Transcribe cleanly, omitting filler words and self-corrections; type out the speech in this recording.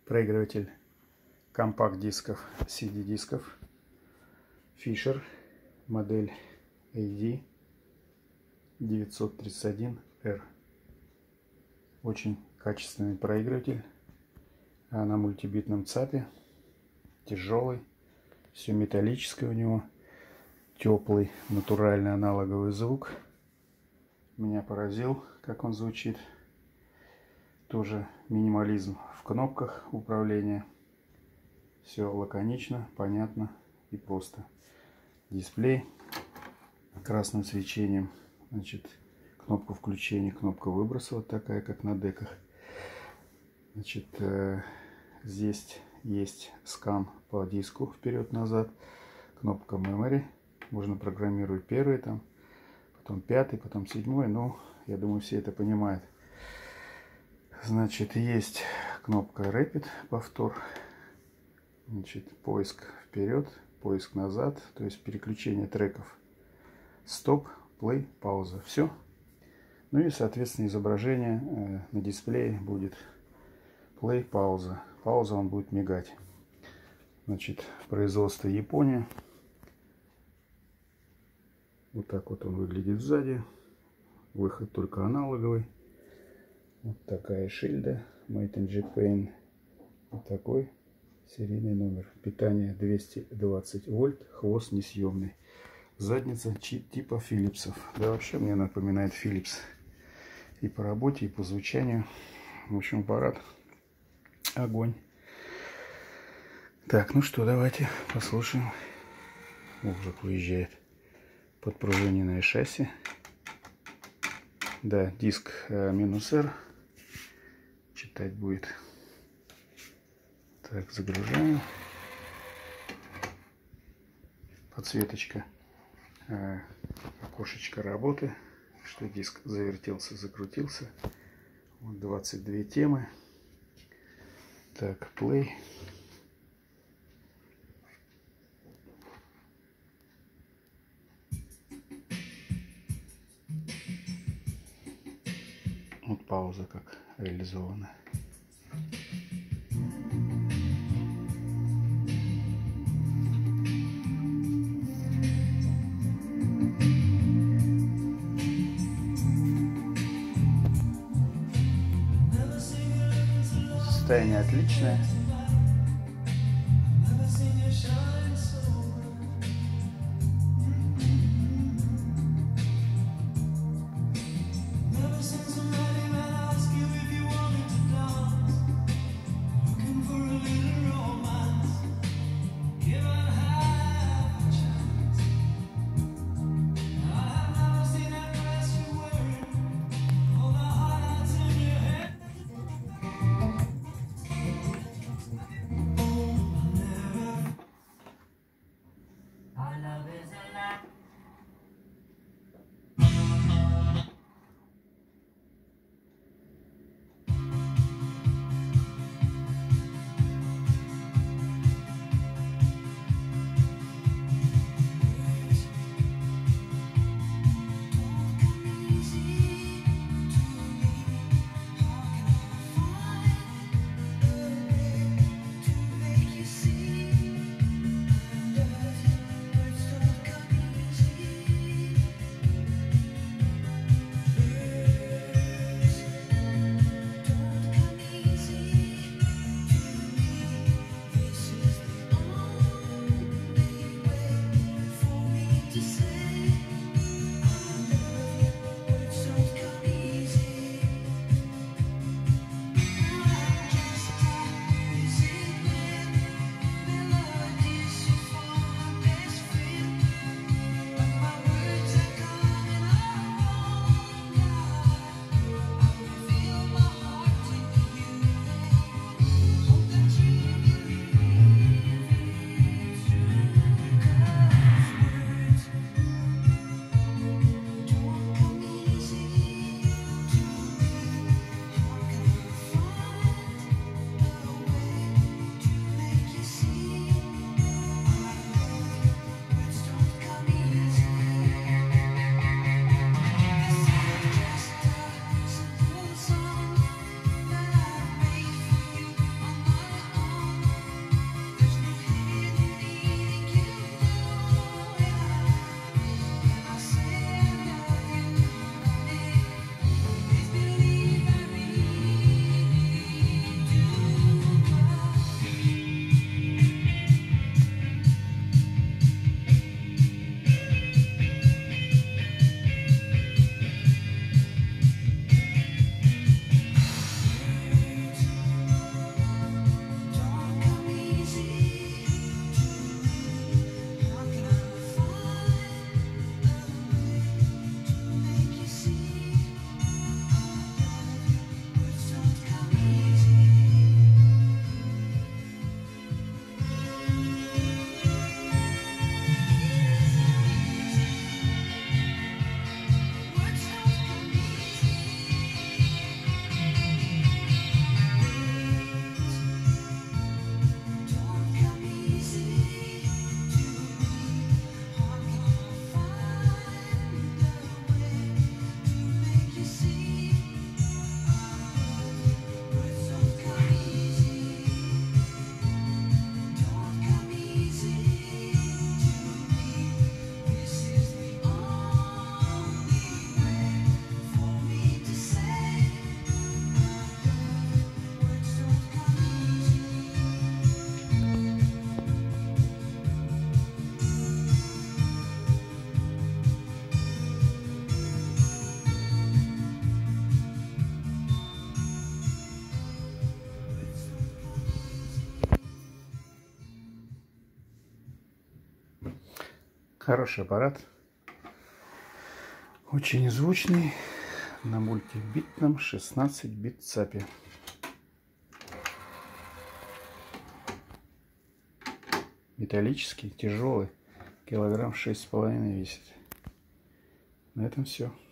проигрыватель компакт-дисков, CD-дисков Fisher, модель AD931R. Очень качественный проигрыватель на мультибитном ЦАПе, тяжелый, все металлическое у него, теплый, натуральный аналоговый звук. Меня поразил, как он звучит. Тоже минимализм в кнопках управления. Все лаконично, понятно и просто. Дисплей красным свечением. Значит, кнопка включения, кнопка выброса вот такая, как на деках. Значит, здесь есть скан по диску вперед-назад. Кнопка Memory. Можно программировать первый, там, потом пятый, потом седьмой. Но я думаю, все это понимают. Значит, есть кнопка Rapid, повтор. Значит, поиск вперед, поиск назад. То есть переключение треков. Стоп, плей, пауза. Все. Ну и, соответственно, изображение на дисплее будет плей, пауза. Пауза, он будет мигать. Значит, производство Япония. Вот так вот он выглядит сзади. Выход только аналоговый. Вот такая шильда. Made in Japan. Вот такой серийный номер. Питание 220 вольт. Хвост несъемный. Задница типа Philips'ов. Да, вообще мне напоминает Philips. И по работе, и по звучанию. В общем, аппарат. Огонь. Так, ну что, давайте послушаем. Ух, как выезжает. Подпружиненное шасси. Да, диск -R. Читать будет. Так, загружаем. Подсветочка. Окошечко работы. Что диск завертелся, закрутился. Вот 22 темы. Так, play. Вот пауза как реализована. Состояние отличное. Хороший аппарат. Очень звучный. На мультибитном 16-бит ЦАПе. Металлический, тяжелый. Килограмм 6,5 весит. На этом все.